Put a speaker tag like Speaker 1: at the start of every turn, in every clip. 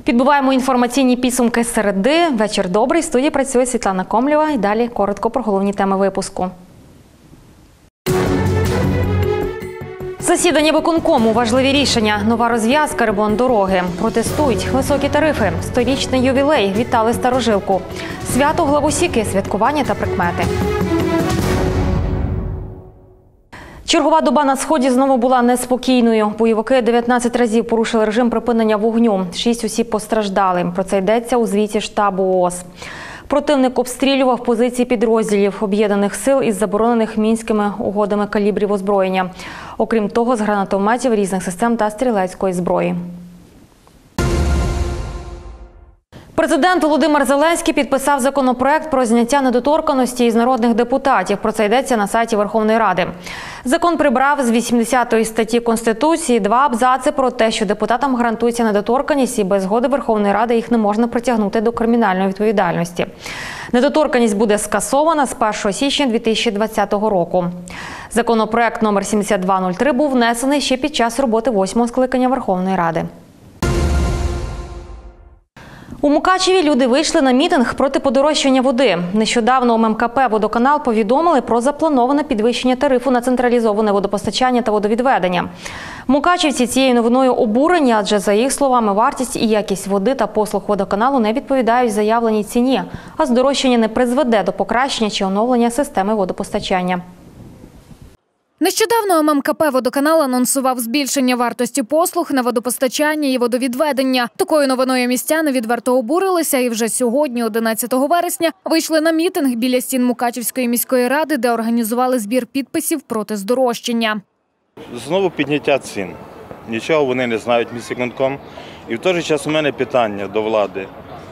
Speaker 1: Підбиваємо інформаційні підсумки середи. Вечір добрий. В студії працює Світлана Комлєва. І далі коротко про головні теми випуску. Засідання виконкому. Важливі рішення. Нова розв'язка, ремонт дороги. Протестують. Високі тарифи. 100-річний ювілей. Вітали старожилку. Свято Главосіки. Святкування та прикмети. Чергова доба на Сході знову була неспокійною. Бойовики 19 разів порушили режим припинення вогню. 6 осіб постраждали. Про це йдеться у звіті штабу ООС. Противник обстрілював позиції підрозділів Об'єднаних сил із заборонених Мінськими угодами калібрів озброєння. Окрім того, з гранатометів, різних систем та стрілецької зброї. Президент Володимир Зеленський підписав законопроект про зняття недоторканності із народних депутатів. Про це йдеться на сайті Верховної Ради. Закон прибрав з 80-ї статті Конституції 2 абзаци про те, що депутатам гарантується недоторканність і без згоди Верховної Ради їх не можна притягнути до кримінальної відповідальності. Недоторканність буде скасована з 1 січня 2020 року. Законопроект номер 7203 був внесений ще під час роботи 8-го скликання Верховної Ради. У Мукачеві люди вийшли на мітинг проти подорожчання води. Нещодавно у МКП «Водоканал» повідомили про заплановане підвищення тарифу на централізоване водопостачання та водовідведення. Мукачівці цією новиною обурені, адже, за їх словами, вартість і якість води та послуг водоканалу не відповідають заявленій ціні, а здорожчання не призведе до покращення чи оновлення системи водопостачання.
Speaker 2: Нещодавно МКП «Водоканал» анонсував збільшення вартості послуг на водопостачання і водовідведення. Такою новиною містяни відверто обурилися і вже сьогодні, 11 вересня, вийшли на мітинг біля стін Мукачівської міської ради, де організували збір підписів проти здорожчання.
Speaker 3: Знову підняття цін. Нічого вони не знають, міськвиконком. І в той же час у мене питання до влади.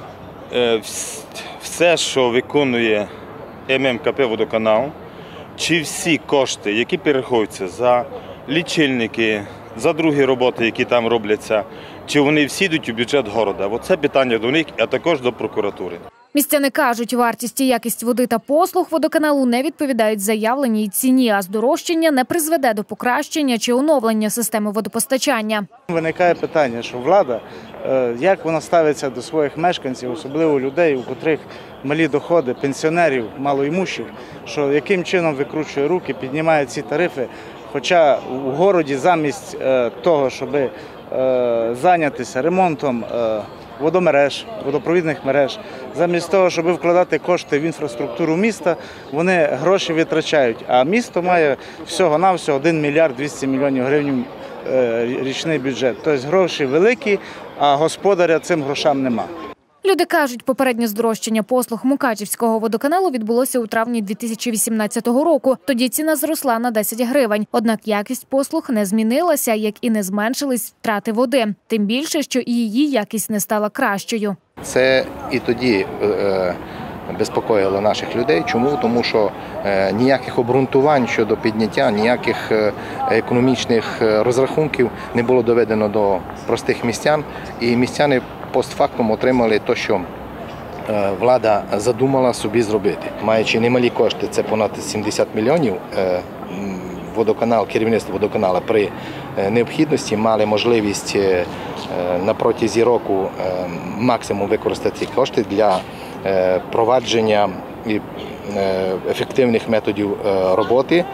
Speaker 3: Все, що виконує МКП «Водоканал», чи всі кошти, які перераховуються за лічильники, за другі роботи, які там робляться, чи вони всі йдуть у бюджет города? Оце питання до них, а також до прокуратури.
Speaker 2: Містяни кажуть, вартість і якість води та послуг водоканалу не відповідають заявленій ціні, а здорожчання не призведе до покращення чи оновлення системи водопостачання.
Speaker 4: Виникає питання, що влада, як вона ставиться до своїх мешканців, особливо людей, у котрих малі доходи, пенсіонерів, малоімущих, що яким чином викручує руки, піднімає ці тарифи, хоча у городі замість того, щоб зайнятися ремонтом водомереж, водопровідних мереж, замість того, щоб вкладати кошти в інфраструктуру міста, вони гроші витрачають. А місто має всього-навсього 1 мільярд 200 мільйонів гривень річний бюджет. Тобто гроші великі, а господаря цим грошам нема.
Speaker 2: Люди кажуть, попереднє здорожчання послуг Мукачівського водоканалу відбулося у травні 2018 року. Тоді ціна зросла на 10 гривень. Однак якість послуг не змінилася, як і не зменшились втрати води. Тим більше, що і її якість не стала кращою.
Speaker 5: Це і тоді безпокоїло наших людей. Чому? Тому що ніяких обґрунтувань щодо підняття, ніяких економічних розрахунків не було доведено до простих містян. І містяни постфактум отримали те, що влада задумала собі зробити. Маючи немалі кошти, це понад 70 мільйонів, водоканал, керівництво водоканалу при необхідності мали можливість на протязі року максимум використати ці кошти для провадження ефективних методів роботи,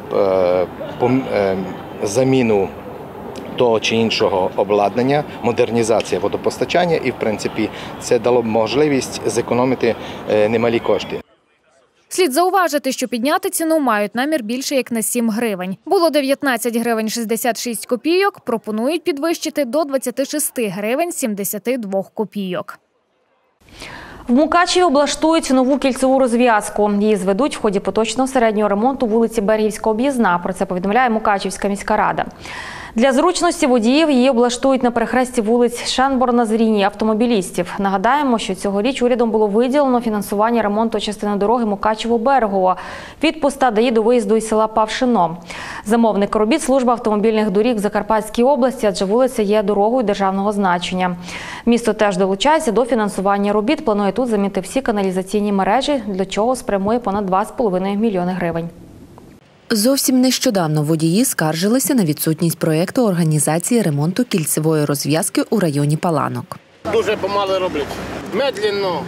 Speaker 5: заміну того чи іншого обладнання, модернізація водопостачання і, в принципі, це дало б можливість зекономити немалі кошти.
Speaker 2: Слід зауважити, що підняти ціну мають намір більше як на 7 гривень. Було 19 гривень 66 копійок, пропонують підвищити до 26 гривень 72 копійок.
Speaker 1: В Мукачеві облаштують нову кільцеву розв'язку. Її зведуть в ході поточного середнього ремонту вулиці Берегівська об'їзна. Про це повідомляє Мукачівська міська рада. Для зручності водіїв її облаштують на перехресті вулиць Шенборна-Зрінні автомобілістів. Нагадаємо, що цьогоріч урядом було виділено фінансування ремонту частини дороги Мукачево-Берегово від поста ДАІ до виїзду із села Павшино. Замовник робіт – служба автомобільних доріг в Закарпатській області, адже вулиця є дорогою державного значення. Місто теж долучається до фінансування робіт. Планує тут замінити всі каналізаційні мережі, для чого спрямує понад 2,5 мільйони гривень.
Speaker 6: Зовсім нещодавно водії скаржилися на відсутність проєкту організації ремонту кільцевої розв'язки у районі Паланок.
Speaker 7: Дуже помало роблять. Медленно.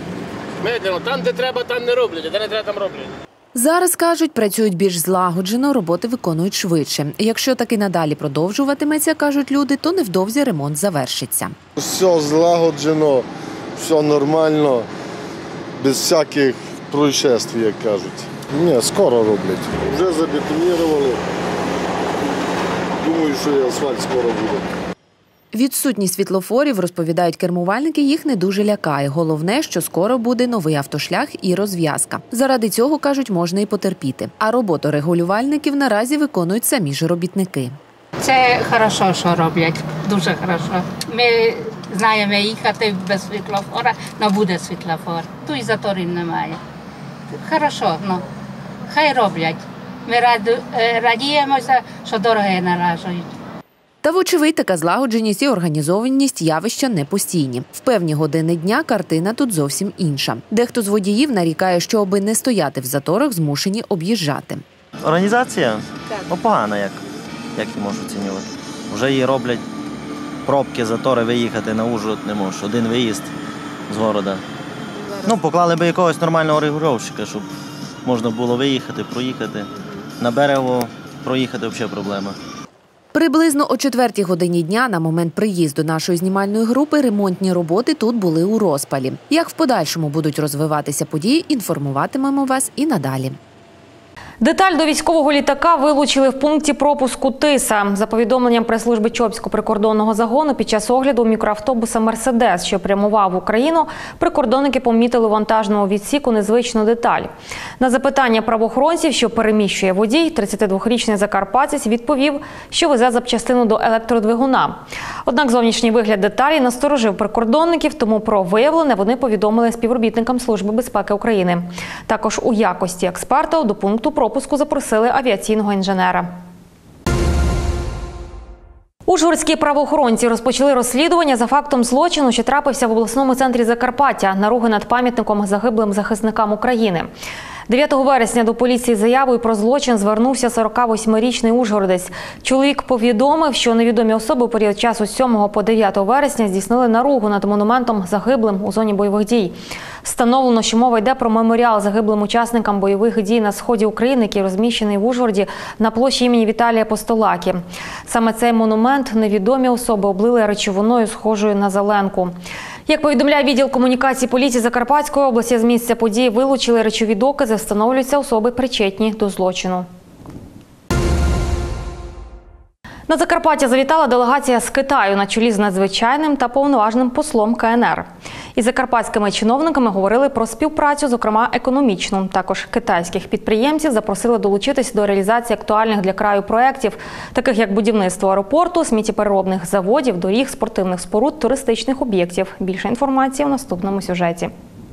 Speaker 7: Там, де треба, там не роблять, де не треба, там роблять.
Speaker 6: Зараз, кажуть, працюють більш злагоджено, роботи виконують швидше. Якщо таки надалі продовжуватиметься, кажуть люди, то невдовзі ремонт завершиться.
Speaker 8: Все злагоджено, все нормально, без всяких происшествий, як кажуть. Ні, скоро роблять. Вже забетонували. Думаю, що і асфальт скоро буде.
Speaker 6: Відсутність світлофорів, розповідають кермувальники, їх не дуже лякає. Головне, що скоро буде новий автошлях і розв'язка. Заради цього, кажуть, можна і потерпіти. А роботу регулювальників наразі виконують самі ж робітники.
Speaker 9: Це хорошо, що роблять, дуже хорошо. Ми знаємо їхати без світлофора, але буде світлофор. Тут і заторів немає. Хорошо, хай роблять. Ми радіємося, що дороги наражають.
Speaker 6: Та, вочевидь, така злагодженість і організованість явища не постійні. В певні години дня картина тут зовсім інша. Дехто з водіїв нарікає, що аби не стояти в заторах, змушені об'їжджати.
Speaker 10: Організація? Погана, як її можу оцінювати. Вже її роблять пробки, затори, виїхати на Ужгород не можеш. Один виїзд з города. Поклали би якогось нормального регулювальника, щоб можна було виїхати, проїхати. На берегу проїхати взагалі проблема.
Speaker 6: Приблизно о 4-й годині дня на момент приїзду нашої знімальної групи ремонтні роботи тут були у розпалі. Як в подальшому будуть розвиватися події, інформуватимемо вас і надалі.
Speaker 1: Деталь до військового літака вилучили в пункті пропуску Тиса. За повідомленням прес-служби Чопського прикордонного загону, під час огляду мікроавтобуса «Мерседес», що прямував в Україну, прикордонники помітили у вантажному відсіку незвичну деталь. На запитання правоохоронців, що переміщує водій, 32-річний закарпатець відповів, що везе запчастину до електродвигуна. Однак зовнішній вигляд деталі насторожив прикордонників, тому про виявлене вони повідомили співробітникам Служби безпеки України. Також у якості експерта до пункту пропуску запросили авіаційного інженера. Ужгородські правоохоронці розпочали розслідування за фактом злочину, що трапився в обласному центрі Закарпаття, наруги над пам'ятником загиблим захисникам України. 9 вересня до поліції з заявою про злочин звернувся 48-річний ужгородець. Чоловік повідомив, що невідомі особи у період часу з 7 по 9 вересня здійснили наругу над монументом загиблим у зоні бойових дій. Встановлено, що мова йде про меморіал загиблим учасникам бойових дій на сході України, який розміщений в Ужгороді на площі імені Віталія Постолаки. Саме цей монумент невідомі особи облили речовиною, схожою на зеленку. Як повідомляє відділ комунікації поліції Закарпатської області, з місця події вилучили речові докази, встановлюються особи причетні до злочину. На Закарпаття завітала делегація з Китаю на чолі з надзвичайним та повноважним послом КНР. Із закарпатськими чиновниками говорили про співпрацю, зокрема економічну. Також китайських підприємців запросили долучитись до реалізації актуальних для краю проєктів, таких як будівництво аеропорту, сміттєпереробних заводів, доріг, спортивних споруд, туристичних об'єктів. Більше інформації у наступному сюжеті.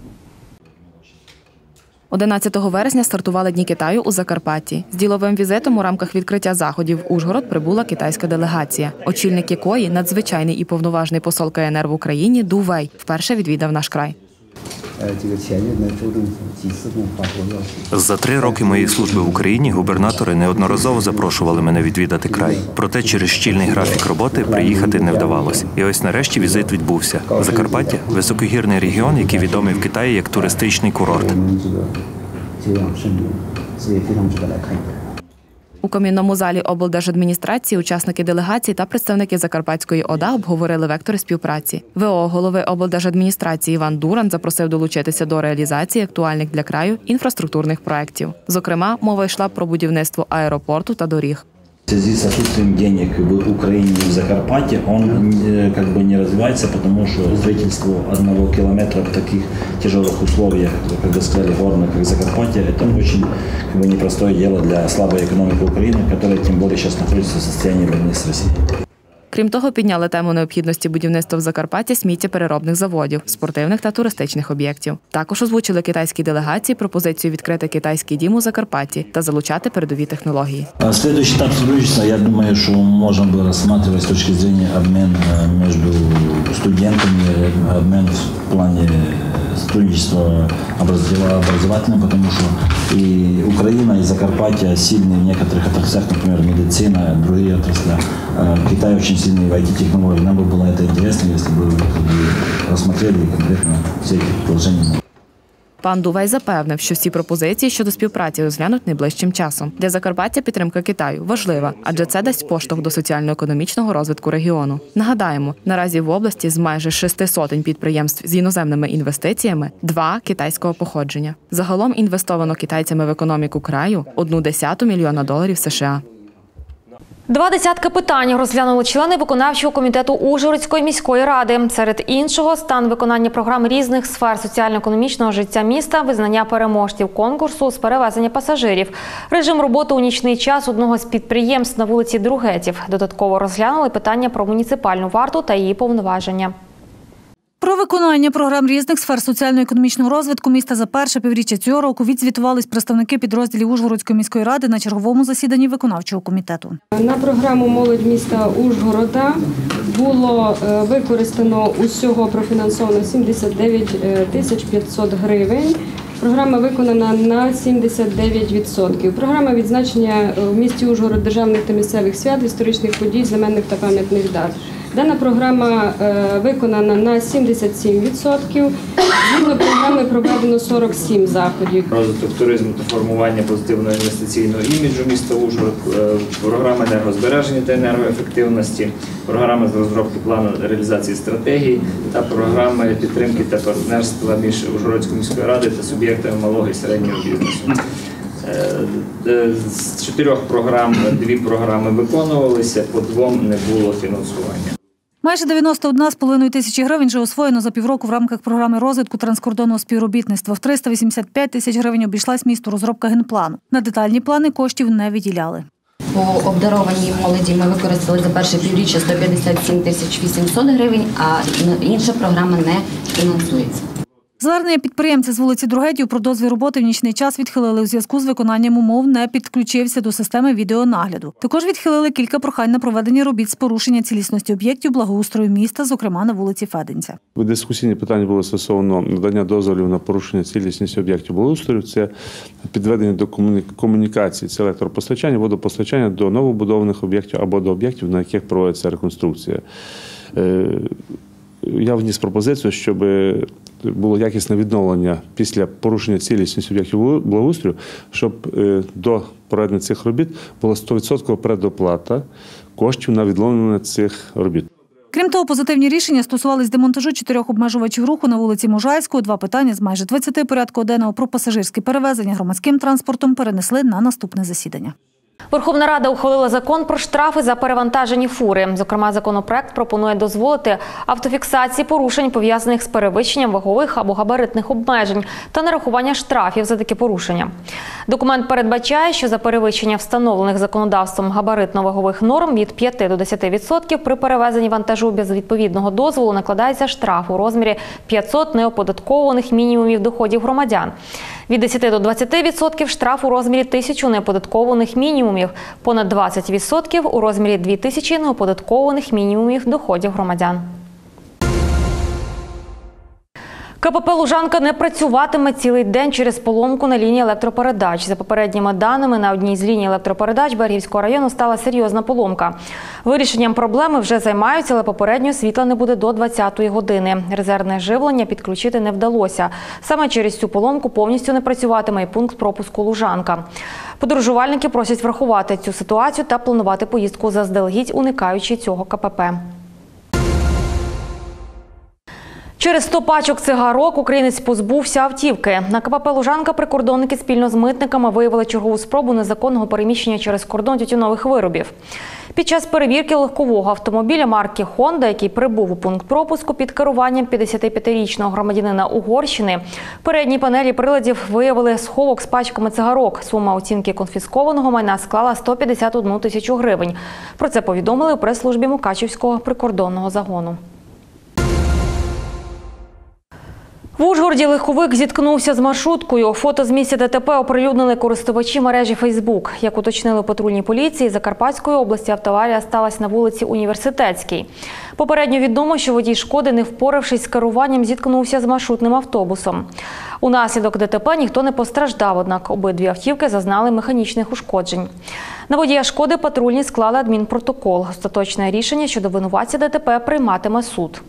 Speaker 11: 11 вересня стартували Дні Китаю у Закарпатті. З діловим візитом у рамках відкриття заходів в Ужгород прибула китайська делегація, очільник якої надзвичайний і повноважний посол КНР в Україні Ду Вей вперше відвідав наш край.
Speaker 12: За 3 роки моєї служби в Україні губернатори неодноразово запрошували мене відвідати край. Проте через щільний графік роботи приїхати не вдавалося. І ось нарешті візит відбувся. Закарпаття – високогірний регіон, який відомий в Китаї як туристичний курорт.
Speaker 11: У камінному залі облдержадміністрації учасники делегації та представники Закарпатської ОДА обговорили вектори співпраці. ВО голови облдержадміністрації Іван Дуран запросив долучитися до реалізації актуальних для краю інфраструктурних проєктів. Зокрема, мова йшла про будівництво аеропорту та доріг.
Speaker 13: В связи с отсутствием денег в Украине и в Закарпатье он не развивается, потому что строительство 1 километра в таких тяжелых условиях, как вы сказали, горных, как Закарпатье, это очень непростое дело для слабой экономики Украины, которая тем более сейчас находится в состоянии войны с Россией.
Speaker 11: Крім того, підняли тему необхідності будівництва в Закарпатті сміттєпереробних заводів, спортивних та туристичних об'єктів. Також озвучили китайській делегації пропозицію відкрити китайський дім у Закарпатті та залучати передові технології.
Speaker 13: Следующий этап сотрудничества, я думаю, что можно было рассматривать с точки зрения обмена между студентами, обмен в плане сотрудничество образовательное, потому что и Украина, и Закарпатье сильные в некоторых отраслях, например, медицина, другие отрасли. Китай очень сильный в IT-технологиях. Нам бы было это интересно, если бы вы рассмотрели конкретно все эти предложения.
Speaker 11: Пан Дувай запевнив, що всі пропозиції щодо співпраці розглянуть найближчим часом. Для Закарпаття підтримка Китаю важлива, адже це дасть поштовх до соціально-економічного розвитку регіону. Нагадаємо, наразі в області з майже 600 підприємств з іноземними інвестиціями 2 китайського походження. Загалом інвестовано китайцями в економіку краю $1,1 мільйона США.
Speaker 1: 20 питань розглянули члени виконавчого комітету Ужгородської міської ради. Серед іншого, стан виконання програм різних сфер соціально-економічного життя міста, визнання переможців конкурсу з перевезення пасажирів, режим роботи у нічний час одного з підприємств на вулиці Другетів. Додатково розглянули питання про муніципальну варту та її повноваження.
Speaker 14: Про виконання програм різних сфер соціально-економічного розвитку міста за перше півріччя цього року відзвітувались представники підрозділів Ужгородської міської ради на черговому засіданні виконавчого комітету.
Speaker 15: На програму «Молодь міста Ужгорода» було використано усього профінансовано 79 500 гривень. Програма виконана на 79%. Програма відзначення в місті Ужгород державних та місцевих свят, історичних подій, знаменних та пам'ятних дат. Дана програма виконана на 77%. Згідно програми проведено 47 заходів.
Speaker 16: Розвиток туризму та формування позитивного інвестиційного іміджу міста Ужгород, програма енергозбереження та енергоефективності, програма з розробки плану реалізації стратегій та програми підтримки та партнерства між Ужгородською міською радою та суб'єктами малого і середнього бізнесу. З 4 програм 2 програми виконувалися, по 2 не було фінансування.
Speaker 14: Майже 91,5 тисячі гривень вже освоєно за півроку в рамках програми розвитку транскордонного співробітництва. В 385 тисяч гривень обійшлась місту розробка генплану. На детальні плани коштів не виділяли.
Speaker 17: По обдарованій молоді ми використали за перше півріччя 157 800 гривень, а інша програма не фінансується.
Speaker 14: Звернення підприємця з вулиці Другетів про дозвіл роботи в нічний час відхилили у зв'язку з виконанням умов не підключився до системи відеонагляду. Також відхилили кілька прохань на проведення робіт з порушення цілісності об'єктів благоустрою міста, зокрема на вулиці Феденця.
Speaker 18: Дискусійні питання були стосовно надання дозволів на порушення цілісності об'єктів благоустрою. Це підведення до комунікації, це електропостачання, водопостачання до новобудованих об'єктів або до об'єктів, на яких проводиться реконструкція. Я вніс пропозицію, щоб було якісне відновлення після порушення цілісності об'єктів благоустрою, щоб до проведення цих робіт була 100% предоплата коштів на відновлення цих робіт.
Speaker 14: Крім того, позитивні рішення стосувались демонтажу 4 обмежувачів руху на вулиці Можайського. 2 питання з майже 20 порядку денного про пасажирські перевезення громадським транспортом перенесли на наступне засідання.
Speaker 1: Верховна Рада ухвалила закон про штрафи за перевантажені фури. Зокрема, законопроект пропонує дозволити автофіксації порушень, пов'язаних з перевищенням вагових або габаритних обмежень та нарахування штрафів за такі порушення. Документ передбачає, що за перевищення встановлених законодавством габаритно-вагових норм від 5 до 10% при перевезенні вантажу без відповідного дозволу накладається штраф у розмірі 500 неоподаткованих мінімумів доходів громадян. Від 10 до 20% штраф у розмірі 1000 неоподаткованих мінімумів, понад 20% у розмірі 2000 неоподаткованих мінімумів доходів громадян. КПП «Лужанка» не працюватиме цілий день через поломку на лінії електропередач. За попередніми даними, на одній з ліній електропередач Берегівського району стала серйозна поломка. Вирішенням проблеми вже займаються, але попередньо світла не буде до 20-ї години. Резервне живлення підключити не вдалося. Саме через цю поломку повністю не працюватиме і пункт пропуску «Лужанка». Подорожувальники просять врахувати цю ситуацію та планувати поїздку заздалегідь, уникаючи цього КПП. Через 100 пачок цигарок українець позбувся автівки. На КПП «Лужанка» прикордонники спільно з митниками виявили чергову спробу незаконного переміщення через кордон тютюнових виробів. Під час перевірки легкового автомобіля марки «Хонда», який прибув у пункт пропуску під керуванням 55-річного громадянина Угорщини, в передній панелі приладів виявили сховок з пачками цигарок. Сума оцінки конфіскованого майна склала 151 тисячу гривень. Про це повідомили у прес-службі Мукачівського прикордонного загону. В Ужгороді легковик зіткнувся з маршруткою. Фото з місця ДТП оприлюднили користувачі мережі Фейсбук. Як уточнили патрульні поліції, Закарпатської області автоаварія сталася на вулиці Університетській. Попередньо відомо, що водій «Шкоди», не впоравшись з керуванням, зіткнувся з маршрутним автобусом. Унаслідок ДТП ніхто не постраждав, однак обидві автівки зазнали механічних ушкоджень. На водія «Шкоди» патрульні склали адмінпротокол. Остаточне рішення щодо винуватця ДТП прийматиме суд.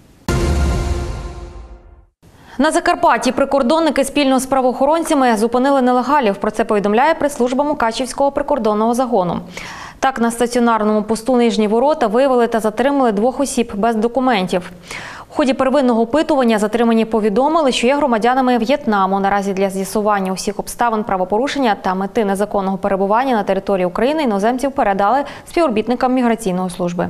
Speaker 1: На Закарпатті прикордонники спільно з правоохоронцями зупинили нелегалів. Про це повідомляє прес-служба Мукачівського прикордонного загону. Так, на стаціонарному посту Нижні Ворота виявили та затримали 2 осіб без документів. У ході первинного опитування затримані повідомили, що є громадянами В'єтнаму. Наразі для з'ясування усіх обставин правопорушення та мети незаконного перебування на території України іноземців передали співробітникам міграційної служби.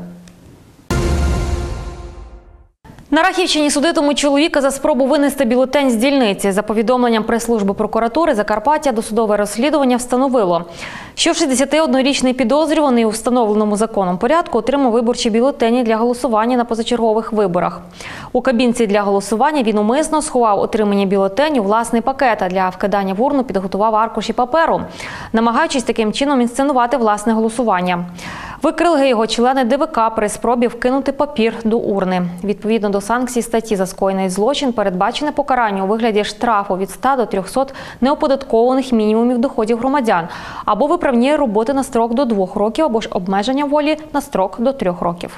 Speaker 1: На Рахівщині судитимуть чоловіка за спробу винести бюлетень з дільниці. За повідомленням прес-служби прокуратури Закарпаття, досудове розслідування встановило, що 61-річний підозрюваний у встановленому законом порядку отримав виборчі бюлетені для голосування на позачергових виборах. У кабінці для голосування він умисно сховав отримані бюлетені у власний пакет, а для вкидання в урну підготував аркуші паперу, намагаючись таким чином інсценувати власне голосування. Викрили його члени ДВК при спробі вкинути папір до урни. Відповідно до санкцій статті за скоєний злочин передбачене покарання у вигляді штрафу від 100 до 300 неоподаткованих мінімумів доходів громадян або виправні роботи на строк до 2 років, або ж обмеження волі на строк до 3 років.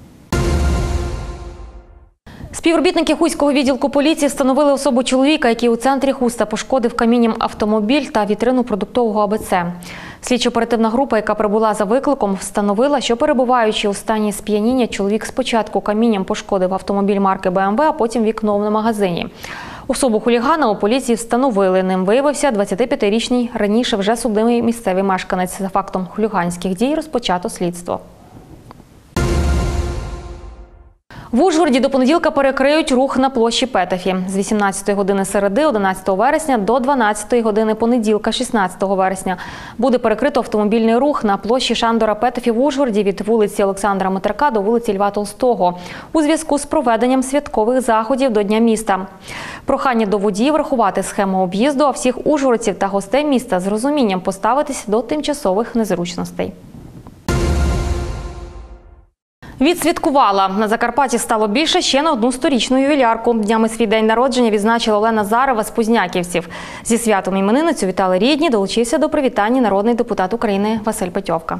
Speaker 1: Співробітники Хуського відділку поліції встановили особу чоловіка, який у центрі Хуста пошкодив камінням автомобіль та вітрину продуктового АБЦ. Слідчо-оперативна група, яка прибула за викликом, встановила, що перебуваючи у стані сп'яніння, чоловік спочатку камінням пошкодив автомобіль марки БМВ, а потім вікно в магазині. Особу хулігана у поліції встановили. Ним виявився 25-річний, раніше вже судимий місцевий мешканець. За фактом хуліганських дій розпочато слідство. В Ужгороді до понеділка перекриють рух на площі Петефі. З 18 години середи 11 вересня до 12 години понеділка 16 вересня буде перекрито автомобільний рух на площі Шандора Петефі в Ужгороді від вулиці Олександра Митерка до вулиці Льва Толстого у зв'язку з проведенням святкових заходів до Дня міста. Прохання до водіїв врахувати схему об'їзду, а всіх ужгородців та гостей міста з розумінням поставитись до тимчасових незручностей. Відсвяткувала. На Закарпатті стало більше ще на одну 100-річну ювілярку. Днями свій день народження відзначила Олена Зарева з Позняківців. Зі святом іменинницю вітали рідні, долучився до привітання народний депутат України Василь Петьовка.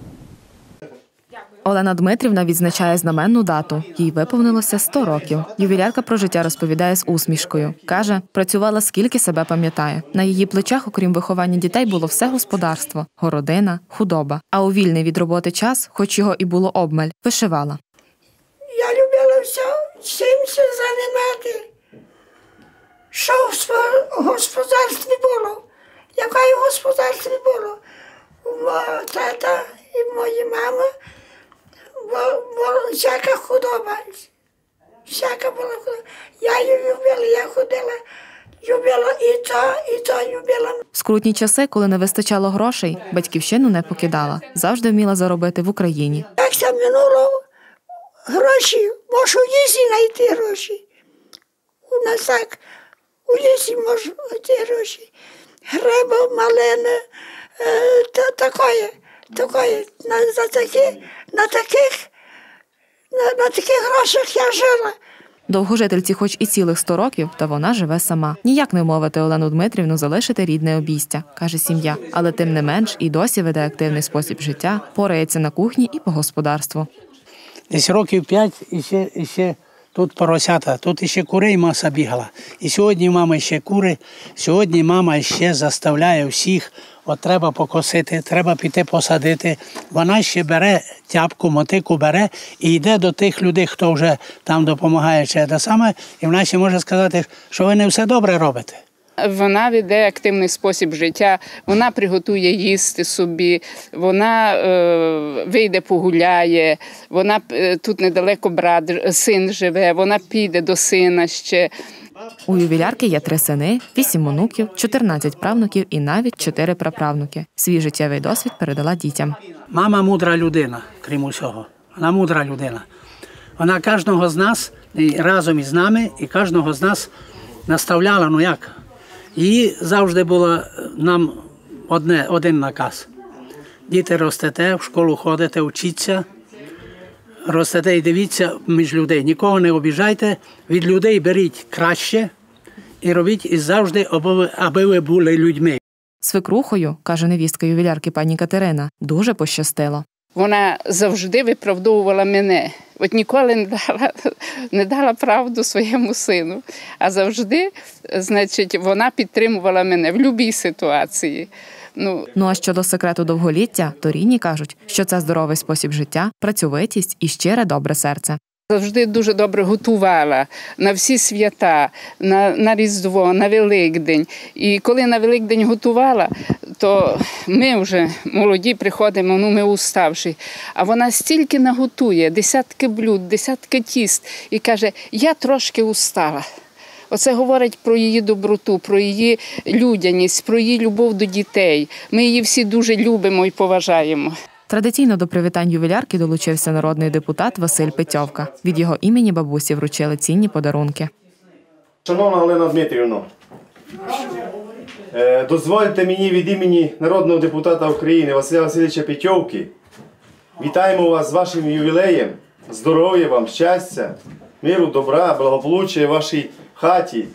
Speaker 11: Олена Дмитрівна відзначає знаменну дату. Їй виповнилося 100 років. Ювілярка про життя розповідає з усмішкою. Каже, працювала скільки себе пам'ятає. На її плечах, окрім виховання дітей, було все господарство – городина, худоба. А у вільний від роботи час, хоч його і було обмаль, вишивала.
Speaker 19: Я любила чимся займати, що в господарстві було, яке в господарстві було. У мого тата і моєї мами всяка худоба, всяка була худоба. Я її любила, я ходила, любила і то любила.
Speaker 11: В скрутні часи, коли не вистачало грошей, батьківщину не покидала. Завжди вміла заробити в Україні.
Speaker 19: Як це минуло, гроші, можу в лісі знайти гроші. У нас так, у лісі можу знайти гроші. Гриби, малини, такої, на таких грошах я жила.
Speaker 11: Довгожительці хоч і цілих 100 років, та вона живе сама. Ніяк не вмовити Олену Дмитрівну залишити рідне обійстя, каже сім'я. Але тим не менш і досі веде активний спосіб життя, порається на кухні і по господарству.
Speaker 20: Десь років 5 і ще тут поросята, тут іще курей маса бігала. І сьогодні мама ще кури, сьогодні мама ще заставляє всіх, от треба покосити, треба піти посадити. Вона ще бере тяпку, мотику бере і йде до тих людей, хто вже там допомагає, чи те саме, і вона ще може сказати, що ви не все добре робите.
Speaker 21: Вона веде активний спосіб життя, вона приготує їсти собі, вона вийде погуляє, вона тут недалеко син живе, вона піде до сина ще.
Speaker 11: У ювілярки є 3 сини, 8 онуків, 14 правнуків і навіть 4 праправнуки. Свій життєвий досвід передала дітям.
Speaker 20: Мама мудра людина, крім усього. Вона мудра людина. Вона кожного з нас, разом із нами, і кожного з нас наставляла, ну як. І завжди було нам один наказ. Діти, ростете, в школу ходите, вчіться, ростете і дивіться між людей. Нікого не обіжайте, від людей беріть краще і робіть і завжди, аби ви були людьми.
Speaker 11: Свекрухою, каже невістка ювілярки пані Катерина, дуже пощастило.
Speaker 21: Вона завжди виправдовувала мене. От ніколи не дала правду своєму сину. А завжди, значить, вона підтримувала мене в будь-якій ситуації.
Speaker 11: Ну а щодо секрету довголіття, то рідні кажуть, що це здоровий спосіб життя, працьовитість і щире добре серце.
Speaker 21: Завжди дуже добре готувала на всі свята, на Різдво, на Великдень. І коли на Великдень готувала, то ми вже молоді приходимо, ми уставші. А вона стільки наготує, десятки блюд, десятки тіст. І каже, я трошки устала. Оце говорить про її доброту, про її людяність, про її любов до дітей. Ми її всі дуже любимо і поважаємо.
Speaker 11: Традиційно до привітань ювілярки долучився народний депутат Василь Петьовка. Від його імені бабусі вручили цінні подарунки.
Speaker 3: Шановна Галина Дмитрівна, дозвольте мені від імені народного депутата України Василя Васильовича Петьовки. Вітаємо вас з вашим ювілеєм, здоров'я вам, щастя, миру, добра, благополуччя в вашій хаті,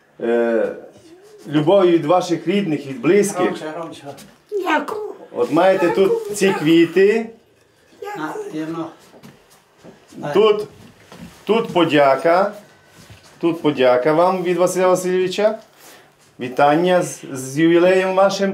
Speaker 3: любові від ваших рідних, від близьких.
Speaker 19: Дякую.
Speaker 3: От маєте тут ці квіти, тут подяка вам від Василя Васильовича, вітання з ювілеєм вашим.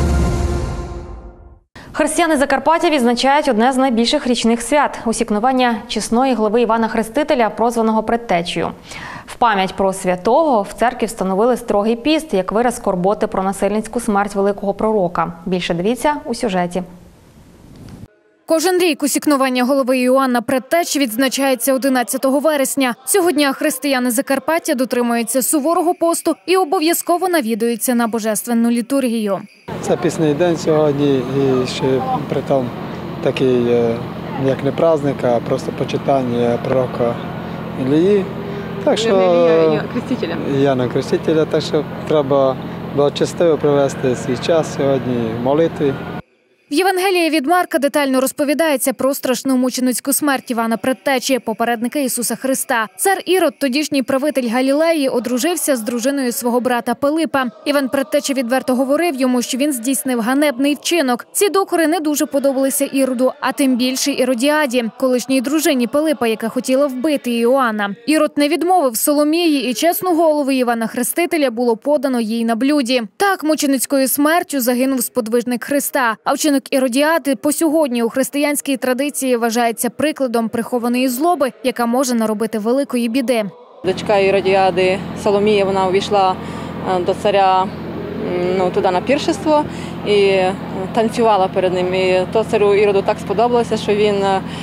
Speaker 1: Християни Закарпаття відзначають одне з найбільших річних свят – усікнування чесної глави Івана Хрестителя, прозваного Предтечею. В пам'ять про святого в церкві встановили строгий піст, як вираз скорботи про насильницьку смерть великого пророка. Більше дивіться у сюжеті.
Speaker 2: Кожен рік усікнування голови Іоанна Предтечі відзначається 11 вересня. Цього дня християни Закарпаття дотримуються суворого посту і обов'язково навідуються на божественну літургію.
Speaker 22: Це пісний день сьогодні і ще при тому такий, як не праздник, а просто почитання пророка Ілії. Так що Яна Крестителя, так що треба благочестиво провести свій час сьогодні в молитві.
Speaker 2: В Євангелії від Марка детально розповідається про страшну мученицьку смерть Івана Предтечі, попередника Ісуса Христа. Цар Ірод, тодішній правитель Галілеї, одружився з дружиною свого брата Пилипа. Іван Предтеча відверто говорив йому, що він здійснив ганебний вчинок. Ці докори не дуже подобалися Іроду, а тим більше Іродіаді, колишній дружині Пилипа, яка хотіла вбити Іоанна. Ірод не відмовив Соломії, і чесну голову Івана Хрестителя було подано їй на блюді. Так мученицькою смертю загинув сподвижник Христа. А вчинок Іродіади по сьогодні у християнській традиції вважається прикладом прихованої злоби, яка може наробити великої біди.
Speaker 23: Дочка Іродіади Соломія, вона увійшла до царя туди на піршество і танцювала перед ним. І то царю Іроду так сподобалося, що він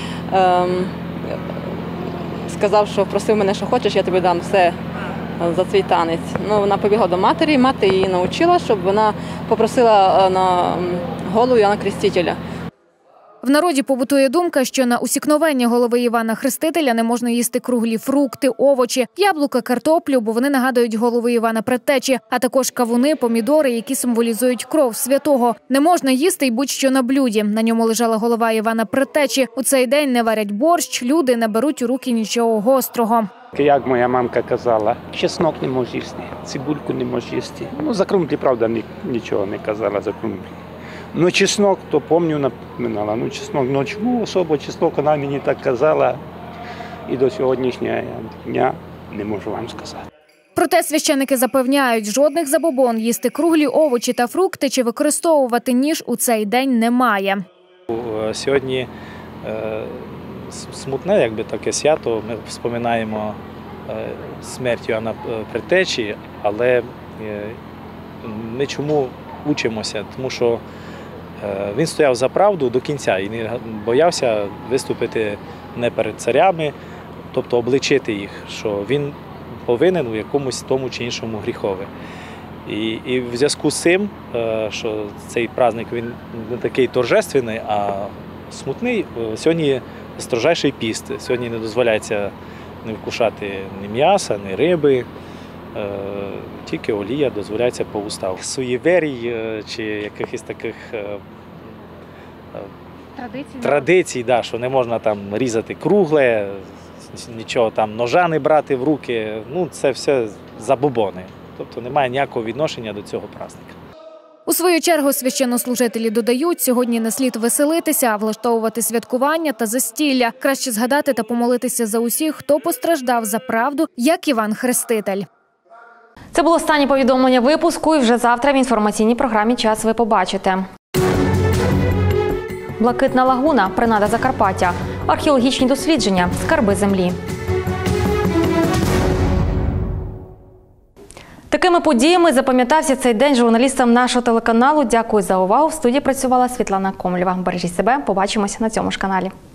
Speaker 23: сказав, що просив мене, що хочеш, я тобі дам все за цей танець. Вона побігла до матері, мати її навчила, щоб вона попросила на голову Івана Хрестителя.
Speaker 2: В народі побутує думка, що на усікновення голови Івана Хрестителя не можна їсти круглі фрукти, овочі, яблука, картоплю, бо вони нагадують голову Івана Предтечі, а також кавуни, помідори, які символізують кров святого. Не можна їсти й будь-що на блюді. На ньому лежала голова Івана Предтечі. У цей день не варять борщ, люди не беруть у руки нічого гострого.
Speaker 24: Як моя мамка казала, чеснок не можеш їсти, цибульку не можеш їсти. За крумплі, правда, нічого не казала за крумплі. Чеснок, то пам'ятаю, напоминала. Чеснок, чому особо чеснок, вона мені так казала. І до сьогоднішнього дня не можу вам сказати.
Speaker 2: Проте священики запевняють, жодних забобон їсти круглі овочі та фрукти чи використовувати ніж у цей день немає.
Speaker 25: Сьогодні смутне, якби таке свято, ми вспоминаємо смерть Івана Предтечі, але ми чому учимося? Тому що він стояв за правду до кінця і не боявся виступити не перед царями, тобто обличити їх, що він повинен у якомусь тому чи іншому гріхові. І в зв'язку з цим, що цей праздник він не такий торжественний, а смутний, сьогодні строжайший піст. Сьогодні не дозволяється не вкушати ні м'яса, ні риби, тільки олія дозволяється по уставу. Суєверій чи якихось таких традицій, да, що не можна там різати кругле, нічого там, ножа не брати в руки, ну це все забобони. Тобто немає ніякого відношення до цього праздника.
Speaker 2: У свою чергу священнослужителі додають, сьогодні не слід веселитися, а влаштовувати святкування та застілля. Краще згадати та помолитися за усіх, хто постраждав за правду, як Іван Хреститель.
Speaker 1: Це було останнє повідомлення випуску, і вже завтра в інформаційній програмі «Час» ви побачите. Блакитна лагуна, принада Закарпаття, археологічні дослідження, скарби землі. Такими подіями запам'ятався цей день журналістам нашого телеканалу. Дякую за увагу. В студії працювала Світлана Комлєва. Бережіть себе, побачимося на цьому ж каналі.